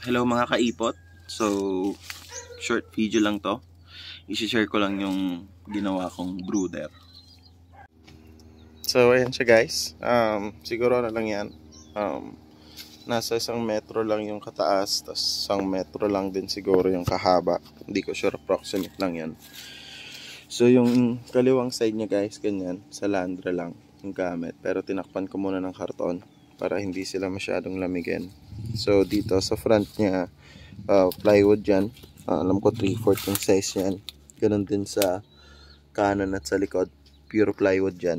Hello mga kaipot. So, short video lang to. I-share ko lang yung ginawa kong brooder. So, ayan siya guys. Siguro na lang yan. Nasa 1 metro lang yung kataas. Tapos 1 metro lang din siguro yung kahaba. Hindi ko sure, approximate lang yan. So, yung kaliwang side niya guys, ganyan. Sa landra lang yung gamit. Pero tinakpan ko muna ng karton para hindi sila masyadong lamigin. So, dito sa front niya, plywood yan. Alam ko 3/4 yung size yan. Ganun din sa kanan at sa likod, pure plywood yan.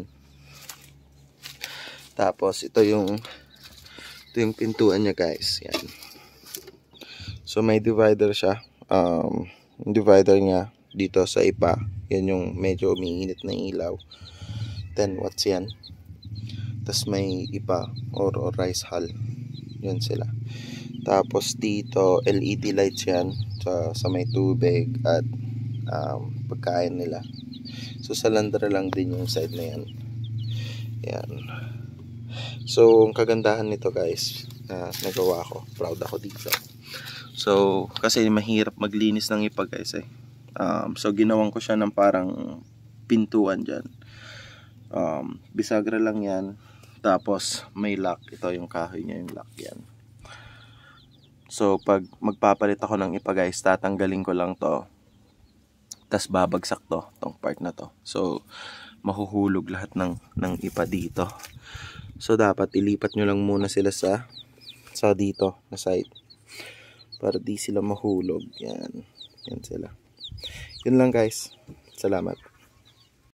Tapos ito yung pintuan niya guys, yan. So may divider siya. Yung divider niya dito sa ipa, yan yung medyo umiinit na ilaw, 10 watts yan. Tapos may ipa or rice hull, yan sila. Tapos dito LED lights yan sa may tubig at pagkain nila. So sa landra lang din yung side na yan. Yan. So ang kagandahan nito guys, nagawa ko, proud ako dito. So kasi mahirap maglinis ng ipa guys eh. So ginawan ko siya ng parang pintuan dyan. Bisagra lang yan. Tapos may lock, ito yung kahoy niya, yung lock yan. So pag magpapalit ako ng ipa guys, tatanggalin ko lang to, tas babagsak to, tong part na to. So mahuhulog lahat ng ipa dito. So dapat ilipat nyo lang muna sila sa dito na side para di sila mahulog. Yan sila. Yun lang guys, salamat.